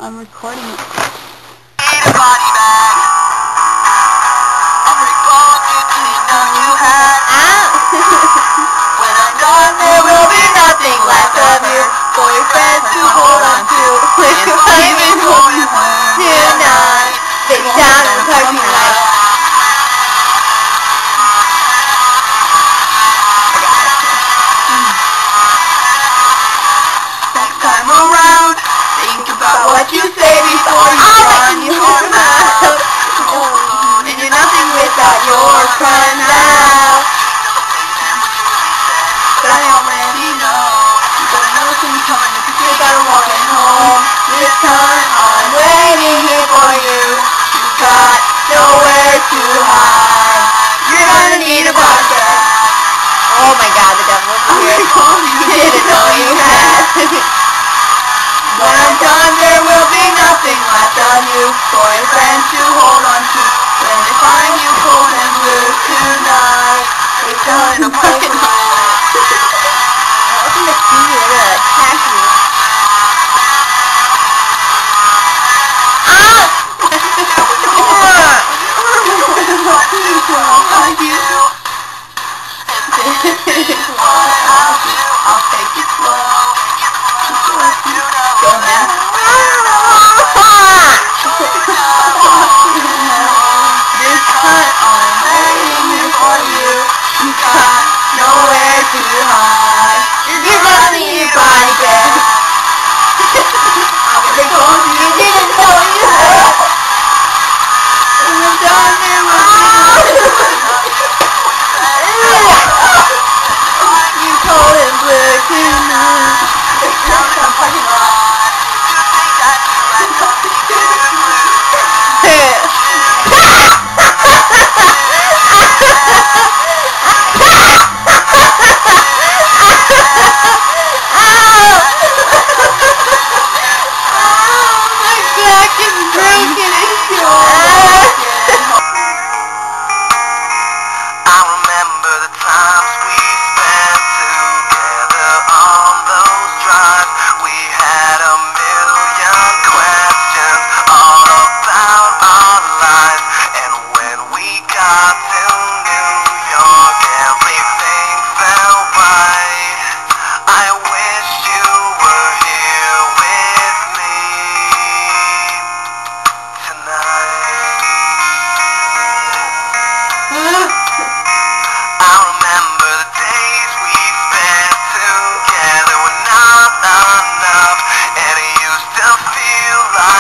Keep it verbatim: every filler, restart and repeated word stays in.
I'm recording it. Need a body bag. Every bone you didn't know you had. When I'm gone, there will be nothing left of you for your friends to hold on to. If I even hold you tonight, face down in the parking lot. Next time around, think about what you say before you run your mouth. Oh, and you're nothing without your friend now. But I already know you gotta know who's coming if you think I'm walking home. This time I'm waiting here for you. You got nowhere to hide. You're gonna need a podcast. Oh my god, the devil's here. You didn't know you had. When I'm done, there will be nothing left of you for your friends to hold on to. When they find you cold and blue tonight, we're done in a parking lot. Open the key, they're gonna attack me. I'll take it slow. Go now. This time I'm waiting here for you. You got nowhere to hide. You're gonna need a body bag. I'm gonna go to you. Didn't know you had. When I'm done, there will be you cold and blue tonight. Now I'm parking lot. You think that you had something to lose? I remember the times we spent together on those drives. We had a million questions all about our lives. And when we got to New York, everything felt right. I wish you were here with me tonight. I remember the days we spent together were not enough, and it used to feel like